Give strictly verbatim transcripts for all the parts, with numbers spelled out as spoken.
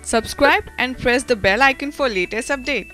Subscribe and press the bell icon for latest update.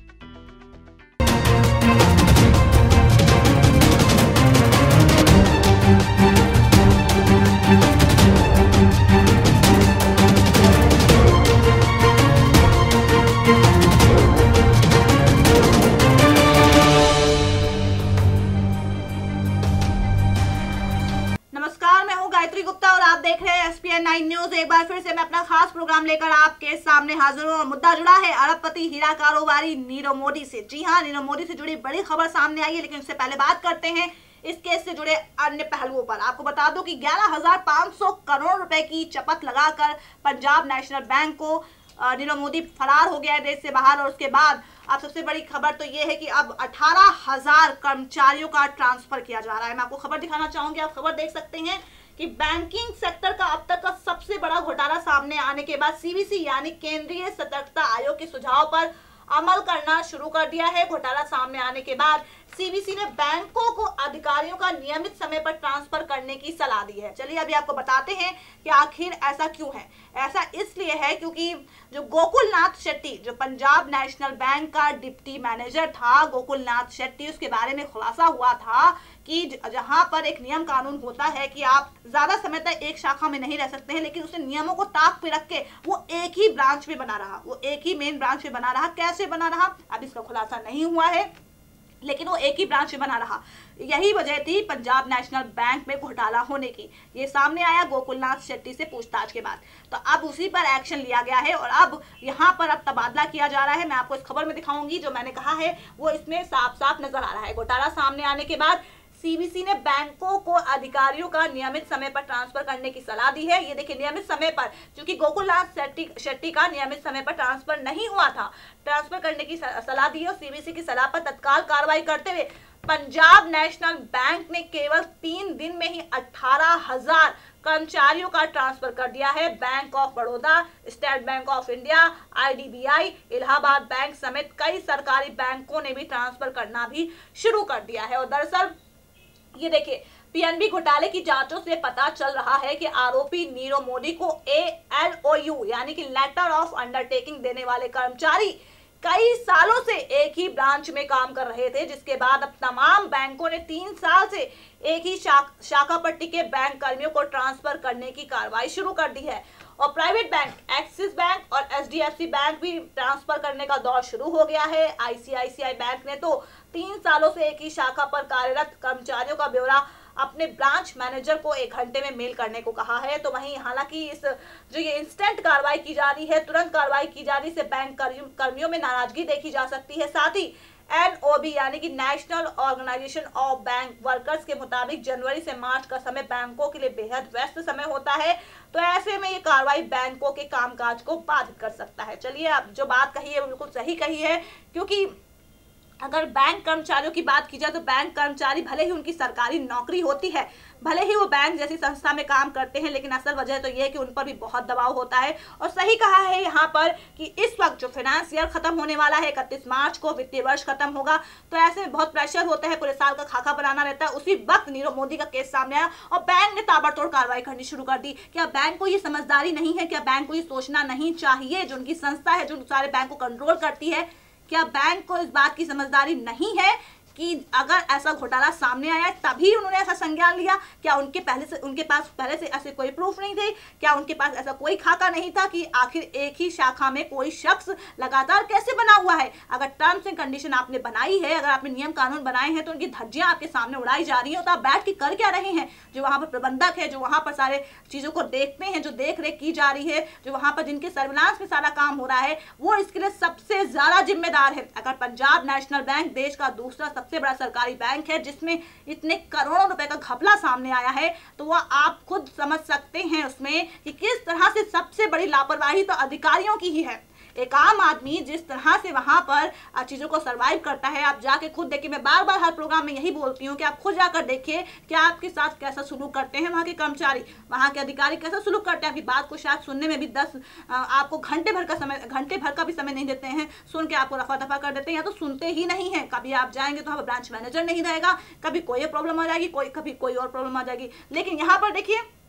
नमस्कार, मैं हूं गायत्री गुप्ता और आप देख रहे हैं S P N nine news. एक बार फिर से मैं अपना खास प्रोग्राम लेकर आपके सामने हाजिर हूं और मुद्दा जुड़ा है अरबपति हीरा कारोबारी नीरव मोदी से। जी हां, नीरव मोदी से जुड़ी बड़ी खबर सामने आई है, लेकिन उससे पहले बात करते हैं इस केस से जुड़े अन्य पहलुओं पर। आपको बता दूं कि ग्यारह हजार पाँच सौ करोड़ रुपए की चपत लगाकर पंजाब नेशनल बैंक को नीरव मोदी फरार हो गया है देश से बाहर। और उसके बाद अब सबसे बड़ी खबर तो ये है कि अब अठारह हजार कर्मचारियों का ट्रांसफर किया जा रहा है। मैं आपको खबर दिखाना चाहूंगी, आप खबर देख सकते हैं कि बैंकिंग सेक्टर का अब तक का सबसे बड़ा घोटाला सामने आने के बाद सी बी सी यानी केंद्रीय सतर्कता आयोग के सुझाव पर अमल करना शुरू कर दिया है। घोटाला सामने आने के बाद सी बी सी ने बैंकों को अधिकारियों का नियमित समय पर ट्रांसफर करने की सलाह दी है। चलिए अभी आपको बताते हैं कि आखिर ऐसा क्यों है। ऐसा इसलिए है क्योंकि जो गोकुलनाथ शेट्टी, जो पंजाब नेशनल बैंक का डिप्टी मैनेजर था, गोकुलनाथ शेट्टी, उसके बारे में खुलासा हुआ था कि जहां पर एक नियम कानून होता है कि आप ज्यादा समय तक एक शाखा में नहीं रह सकते हैं, लेकिन उसने नियमों को ताक पे रख के वो एक ही ब्रांच में बना रहा, वो एक ही मेन ब्रांच में बना रहा। कैसे बना रहा अब इसका खुलासा नहीं हुआ है, लेकिन वो एक ही ब्रांच में बना रहा। यही वजह थी पंजाब नेशनल बैंक में घोटाला होने की। ये सामने आया गोकुलनाथ शेट्टी से पूछताछ के बाद। तो अब उसी पर एक्शन लिया गया है और अब यहाँ पर अब तबादला किया जा रहा है। मैं आपको इस खबर में दिखाऊंगी, जो मैंने कहा है वो इसमें साफ साफ नजर आ रहा है। घोटाला सामने आने के बाद सी बी सी ने बैंकों को अधिकारियों का नियमित समय पर ट्रांसफर करने की सलाह दी है। ये देखिए, नियमित समय पर, क्योंकि गोकुलनाथ शेट्टी शेट्टी का नियमित समय पर ट्रांसफर नहीं हुआ था, ट्रांसफर करने की सलाह दी है। और सी बी सी की सलाह पर तत्काल कार्रवाई करते हुए पंजाब नेशनल बैंक ने केवल तीन दिन में ही अठारह हजार कर्मचारियों का ट्रांसफर कर दिया है। Bank of Baroda, state bank of India, I D B I, Allahabad bank समेत कई सरकारी बैंकों ने भी ट्रांसफर करना भी शुरू कर दिया है। और दरअसल ये देखिए, पी एन बी घोटाले की जांचों से पता चल रहा है कि आरोपी नीरव मोदी को ए एल ओ यू यानी कि लेटर ऑफ अंडरटेकिंग देने वाले कर्मचारी कई सालों से एक ही ब्रांच में काम कर रहे थे, जिसके बाद अब तमाम बैंकों ने तीन साल से एक ही शा, शाखा पर टिके बैंक कर्मियों को ट्रांसफर करने की कार्रवाई शुरू कर दी है। और प्राइवेट बैंक, एक्सिस बैंक और H D F C bank भी ट्रांसफर करने का दौर शुरू हो गया है। आई सी आई सी आई बैंक ने तो तीन सालों से एक ही शाखा पर कार्यरत कर्मचारियों का ब्यौरा अपने ब्रांच मैनेजर को एक घंटे में मेल करने को कहा है। तो वहीं हालांकि इस जो ये इंस्टेंट कार्रवाई की जा रही है, तुरंत कार्रवाई की जा रही है, से बैंक कर्मियों में नाराजगी देखी जा सकती है। साथ ही एन ओ बी यानी कि national organisation of bank workers के मुताबिक जनवरी से मार्च का समय बैंकों के लिए बेहद व्यस्त समय होता है। तो ऐसे में ये कार्रवाई बैंकों के कामकाज को बाधित कर सकता है। चलिए, अब जो बात कही है वो बिल्कुल सही कही है, क्योंकि अगर बैंक कर्मचारियों की बात की जाए तो बैंक कर्मचारी भले ही उनकी सरकारी नौकरी होती है, भले ही वो बैंक जैसी संस्था में काम करते हैं, लेकिन असल वजह तो ये है कि उन पर भी बहुत दबाव होता है। और सही कहा है यहाँ पर कि इस वक्त जो फाइनेंस ईयर खत्म होने वाला है, इकतीस मार्च को वित्तीय वर्ष खत्म होगा, तो ऐसे में बहुत प्रेशर होता है, पूरे साल का खाका बनाना रहता है। उसी वक्त नीरव मोदी का केस सामने आया और बैंक ने ताबड़तोड़ कार्रवाई करनी शुरू कर दी। क्या बैंक को ये समझदारी नहीं है? क्या बैंक को ये सोचना नहीं चाहिए, जो उनकी संस्था है, जो सारे बैंक को कंट्रोल करती है, क्या बैंक को इस बात की समझदारी नहीं है कि अगर ऐसा घोटाला सामने आया तभी उन्होंने ऐसा संज्ञान लिया? क्या उनके पहले से उनके पास पहले से ऐसे कोई प्रूफ नहीं थे? क्या उनके पास ऐसा कोई खाका नहीं था कि आखिर एक ही शाखा में कोई शख्स लगातार कैसे बना हुआ है? अगर टर्म्स एंड कंडीशन आपने बनाई है, अगर आपने नियम कानून बनाए हैं, तो उनकी धज्जियां आपके सामने उड़ाई जा रही हैं, तो आप बैठ के कर क्या रहे हैं? जो वहां पर प्रबंधक है, जो वहां पर सारे चीजों को देखते हैं, जो देख रेख की जा रही है, जो वहां पर जिनके सर्विलांस में सारा काम हो रहा है, वो इसके लिए सबसे ज्यादा जिम्मेदार है। अगर पंजाब नेशनल बैंक देश का दूसरा सबसे बड़ा सरकारी बैंक है, जिसमें इतने करोड़ों रुपए का घपला सामने आया है, तो वह आप खुद समझ सकते हैं उसमें कि किस तरह से सबसे बड़ी लापरवाही तो अधिकारियों की ही है। एक आम आदमी जिस तरह से वहां पर चीजों को सरवाइव करता है, आप जाके खुद देखिए। मैं बार बार हर प्रोग्राम में यही बोलती हूँ कि आप खुद जाकर देखिए कि आपके साथ कैसा सुलूक करते हैं वहां के कर्मचारी, वहां के अधिकारी कैसा सुलूक करते हैं। आपकी बात को शायद सुनने में भी दस आपको घंटे भर का समय घंटे भर का भी समय नहीं देते हैं, सुन के आपको रफा दफा कर देते हैं, या तो सुनते ही नहीं है। कभी आप जाएंगे तो वहां ब्रांच मैनेजर नहीं रहेगा, कभी कोई प्रॉब्लम आ जाएगी, कोई कभी कोई और प्रॉब्लम आ जाएगी। लेकिन यहाँ पर देखिए,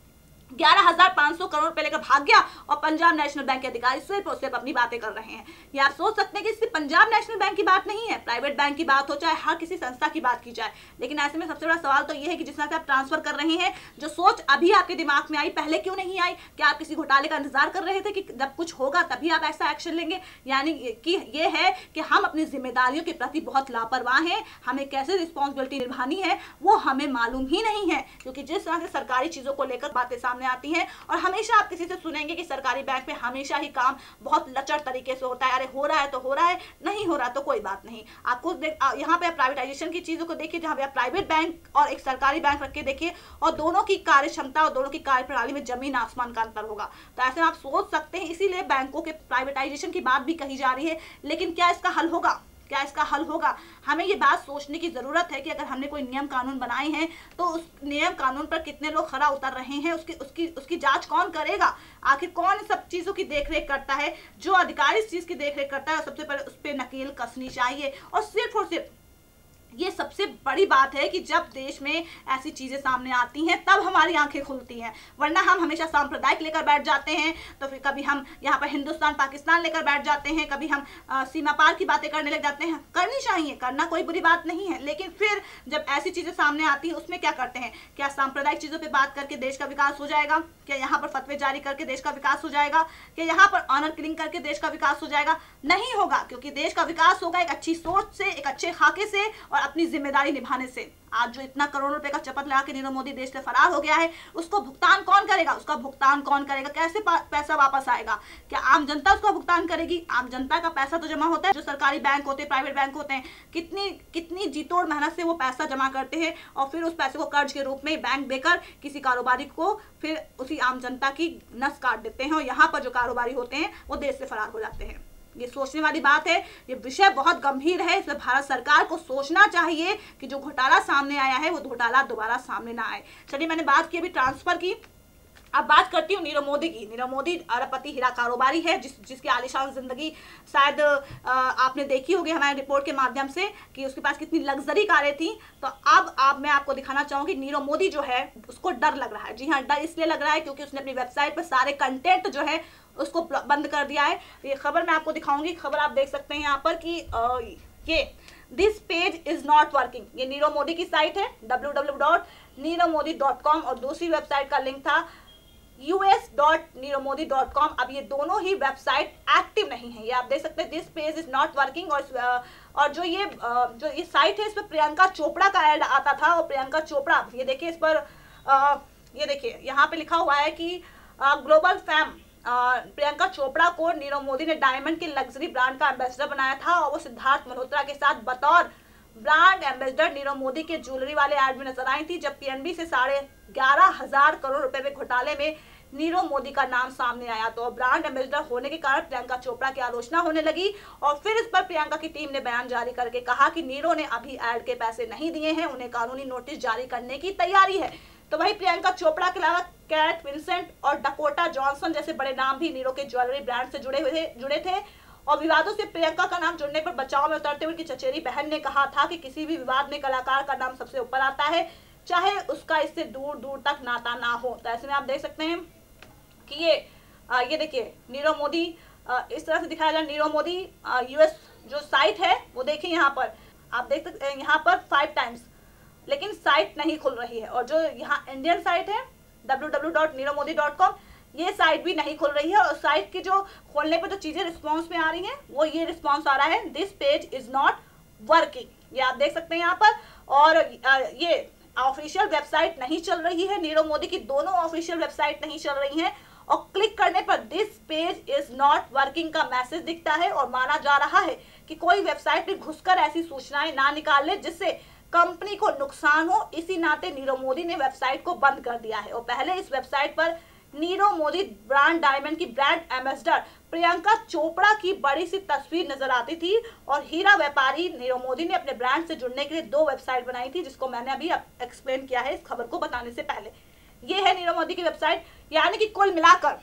ग्यारह हजार पाँच सौ करोड़ रुपए लेकर भाग गया और पंजाब नेशनल बैंक के अधिकारी सिर्फ और सिर्फ अपनी बातें कर रहे हैं। ये आप सोच सकते हैं कि सिर्फ पंजाब नेशनल बैंक की बात नहीं है, प्राइवेट बैंक की बात हो, चाहे हर किसी संस्था की बात की जाए। लेकिन ऐसे में सबसे बड़ा सवाल तो ये है कि जिस तरह से आप ट्रांसफर कर रहे हैं, जो सोच अभी आपके दिमाग में आई पहले क्यों नहीं आई? क्या आप किसी घोटाले का इंतजार कर रहे थे कि जब कुछ होगा तभी आप ऐसा एक्शन लेंगे? यानी कि ये है कि हम अपनी जिम्मेदारियों के प्रति बहुत लापरवाह हैं, हमें कैसे रिस्पॉन्सिबिलिटी निभानी है वो हमें मालूम ही नहीं है। क्योंकि जिस तरह से सरकारी चीजों को लेकर बातें सामने आती हैं, और हमेशा आप किसी से सुनेंगे कि सरकारी बैंक में हमेशा ही काम बहुत लचर तरीके से होता है, अरे हो रहा है तो हो रहा है, नहीं हो रहा तो कोई बात नहीं। आपको यहाँ पे प्राइवेटाइजेशन की चीजों को देखिए, जहाँ पे आप प्राइवेट बैंक और एक सरकारी बैंक रख के देखिए, और दोनों की कार्य क्षमता और दोनों की कार्य प्रणाली में जमीन आसमान का अंतर होगा। तो ऐसे में आप सोच सकते हैं, इसीलिए बैंकों के प्राइवेटाइजेशन की बात भी कही जा रही है। लेकिन क्या इसका हल होगा? क्या इसका हल होगा? हमें ये बात सोचने की जरूरत है कि अगर हमने कोई नियम कानून बनाए हैं तो उस नियम कानून पर कितने लोग खरा उतर रहे हैं, उसकी उसकी उसकी जांच कौन करेगा? आखिर कौन सब चीजों की देखरेख करता है? जो अधिकारी इस चीज की देखरेख करता है, सबसे पहले उस पर नकेल कसनी चाहिए। और सिर्फ और सिर्फ ये सबसे बड़ी बात है कि जब देश में ऐसी चीजें सामने आती हैं तब हमारी आंखें खुलती हैं, वरना हम हमेशा सांप्रदायिक लेकर बैठ जाते हैं। तो फिर कभी हम यहाँ पर हिंदुस्तान पाकिस्तान लेकर बैठ जाते हैं, कभी हम आ, सीमा पार की बातें करने लग जाते हैं। करनी चाहिए, करना कोई बुरी बात नहीं है, लेकिन फिर जब ऐसी चीजें सामने आती हैं उसमें क्या करते हैं? क्या सांप्रदायिक चीजों पर बात करके देश का विकास हो जाएगा? क्या यहाँ पर फतवे जारी करके देश का विकास हो जाएगा? क्या यहाँ पर ऑनर किलिंग करके देश का विकास हो जाएगा? नहीं होगा, क्योंकि देश का विकास होगा एक अच्छी सोच से, एक अच्छे खाके से और अपनी जिम्मेदारी निभाने से। आज जो इतना करोड़ों रुपए का चपत लगा के नीरव मोदी देश से फरार हो गया है, उसको भुगतान कौन करेगा? उसका भुगतान कौन करेगा? कैसे पैसा वापस आएगा? क्या आम जनता उसका भुगतान करेगी? आम जनता का पैसा तो जमा होता है, जो सरकारी बैंक होते हैं, प्राइवेट बैंक होते हैं, कितनी कितनी जीतोड़ मेहनत से वो पैसा जमा करते हैं और फिर उस पैसे को कर्ज के रूप में बैंक देकर किसी कारोबारी को फिर उसी आम जनता की नस काट देते हैं, और यहाँ पर जो कारोबारी होते हैं वो देश से फरार हो जाते हैं। ये सोचने वाली बात है, ये विषय बहुत गंभीर है। इसमें भारत सरकार को सोचना चाहिए कि जो घोटाला सामने आया है वो घोटाला दोबारा सामने ना आए। चलिए, मैंने बात की अभी ट्रांसफर की, अब बात करती हूँ नीरव मोदी की। नीरव मोदी अरबपति हीरा कारोबारी है, जिस जिसकी आलीशान जिंदगी शायद आपने देखी होगी हमारे रिपोर्ट के माध्यम से कि उसके पास कितनी लग्जरी कारें थी। तो अब आप मैं आपको दिखाना चाहूंगी नीरव मोदी जो है उसको डर लग रहा है। जी हाँ, डर इसलिए लग रहा है क्योंकि उसने अपनी वेबसाइट पर सारे कंटेंट जो है उसको बंद कर दिया है। ये खबर मैं आपको दिखाऊंगी, खबर आप देख सकते हैं यहाँ पर कि आ, ये this page is not working. ये नीरव मोदी की साइट है W W W dot Nirav Modi dot com, और दूसरी वेबसाइट का लिंक था U S dot Nirav Modi dot com. अब ये दोनों ही वेबसाइट एक्टिव नहीं है, ये आप देख सकते हैं this page is not working. और और जो ये जो ये साइट है इस पर प्रियंका चोपड़ा का ऐड आता था, और प्रियंका चोपड़ा, ये देखिए इस पर आ, ये देखिए यहाँ पे लिखा हुआ है कि ग्लोबल फैम प्रियंका चोपड़ा को नीरव मोदी ने डायमंड के लग्जरी ब्रांड का एम्बेसडर बनाया था, और वो सिद्धार्थ मल्होत्रा के साथ बतौर ब्रांड एम्बेसडर नीरव मोदी के ज्वेलरी वाले एड में नजर आई थी। जब पीएनबी से साढ़े ग्यारह हजार करोड़ रुपए में घोटाले में नीरव मोदी का नाम सामने आया, तो ब्रांड एम्बेसडर होने के कारण प्रियंका चोपड़ा की आलोचना होने लगी, और फिर इस पर प्रियंका की टीम ने बयान जारी करके कहा कि नीरव ने अभी एड के पैसे नहीं दिए हैं, उन्हें कानूनी नोटिस जारी करने की तैयारी है। तो वही प्रियंका चोपड़ा के अलावा कैट विंसेंट और डकोटा जॉनसन जैसे बड़े नाम भी नीरव के ज्वेलरी ब्रांड से जुड़े हुए जुड़े थे। और विवादों से प्रियंका का नाम जुड़ने पर बचाव में उतरते हुए उनकी चचेरी बहन ने कहा था कि किसी भी विवाद में कलाकार का नाम सबसे ऊपर आता है, चाहे उसका इससे दूर दूर तक नाता ना हो। तो ऐसे में आप देख सकते हैं कि ये आ, ये देखिए नीरव मोदी आ, इस तरह से दिखाया जाए। नीरव मोदी यूएस जो साइट है वो देखिए, यहाँ पर आप देख सकते हैं, यहाँ पर फाइव टाइम्स, लेकिन साइट नहीं खुल रही है। और जो यहाँ इंडियन साइट है W W W dot Nirav Modi dot com, ये साइट भी नहीं खुल रही है। और साइट की जो खोलने पे जो चीजें रिस्पॉन्स में आ रही हैं वो ये रिस्पॉन्स आ रहा है, this page is not working. ये आप देख सकते हैं यहाँ पर। और ये ऑफिशियल वेबसाइट नहीं चल रही है, नीरव मोदी की दोनों ऑफिशियल वेबसाइट नहीं चल रही हैं, और क्लिक करने पर this page is not working का मैसेज दिखता है, और माना जा रहा है कि कोई वेबसाइट में घुसकर ऐसी सूचनाएं ना निकाल ले जिससे कंपनी को नुकसान हो। इसी नाते नीरव मोदी ने वेबसाइट को बंद कर दिया है। और पहले इस वेबसाइट पर नीरव मोदी ब्रांड डायमंड की ब्रांड एम्बेसडर प्रियंका चोपड़ा की बड़ी सी तस्वीर नजर आती थी, और हीरा व्यापारी नीरव मोदी ने अपने ब्रांड से जुड़ने के लिए दो वेबसाइट बनाई थी, जिसको मैंने अभी एक्सप्लेन किया है इस खबर को बताने से पहले। ये है नीरव मोदी की वेबसाइट, यानी कि कुल मिलाकर।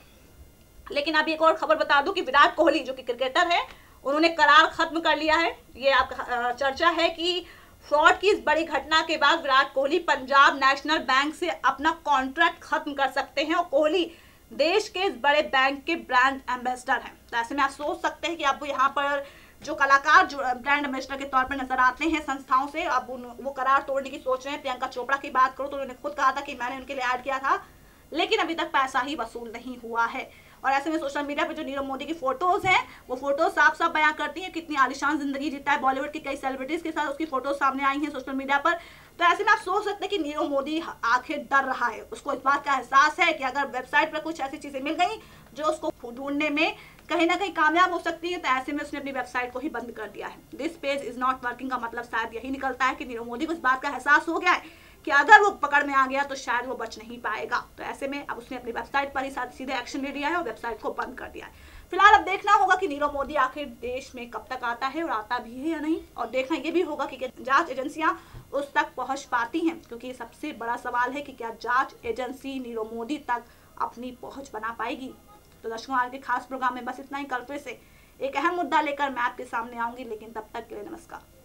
लेकिन अब एक और खबर बता दूं कि विराट कोहली जो कि क्रिकेटर है, उन्होंने करार खत्म कर लिया है। ये आपका चर्चा है कि फ्रॉड की इस बड़ी घटना के बाद विराट कोहली पंजाब नेशनल बैंक से अपना कॉन्ट्रैक्ट खत्म कर सकते हैं और कोहली देश के इस बड़े बैंक के ब्रांड एम्बेसडर हैं। तो ऐसे में आप सोच सकते हैं कि अब यहाँ पर जो कलाकार जो ब्रांड एम्बेसडर के तौर पर नजर आते हैं संस्थाओं से, अब वो करार तोड़ने की सोच रहे हैं। प्रियंका चोपड़ा की बात करो तो उन्होंने खुद कहा था कि मैंने उनके लिए ऐड किया था, लेकिन अभी तक पैसा ही वसूल नहीं हुआ है। और ऐसे में सोशल मीडिया पे जो नीरव मोदी की फोटोज हैं वो फोटोज साफ साफ बयां करती हैं कितनी आलिशान जिंदगी जीता है। बॉलीवुड की कई सेलिब्रिटीज के साथ उसकी फोटोज सामने आई हैं सोशल मीडिया पर। तो ऐसे में आप सोच सकते हैं कि नीरव मोदी आखिर डर रहा है, उसको इस बात का एहसास है कि अगर वेबसाइट पर कुछ ऐसी चीजें मिल गई जो उसको ढूंढने में कहीं ना कहीं कामयाब हो सकती है, तो ऐसे में उसने अपनी वेबसाइट को ही बंद कर दिया है। This page is not working का मतलब शायद यही निकलता है कि नीरव मोदी को इस बात का एहसास हो गया है कि अगर वो पकड़ में आ गया तो शायद वो बच नहीं पाएगा। तो ऐसे में अब उसने अपनी वेबसाइट पर ही सीधे एक्शन ले लिया है और वेबसाइट को बंद कर दिया है। फिलहाल अब देखना होगा कि नीरव मोदी आखिर देश में कब तक आता है और आता भी है या नहीं, और देखना ये भी होगा कि जांच एजेंसियां उस तक पहुंच पाती हैं, क्योंकि ये सबसे बड़ा सवाल है कि क्या जांच एजेंसी नीरव मोदी तक अपनी पहुंच बना पाएगी। तो दर्शकों, आज के खास प्रोग्राम में बस इतना ही। कल फिर से एक अहम मुद्दा लेकर मैं आपके सामने आऊंगी, लेकिन तब तक के लिए नमस्कार।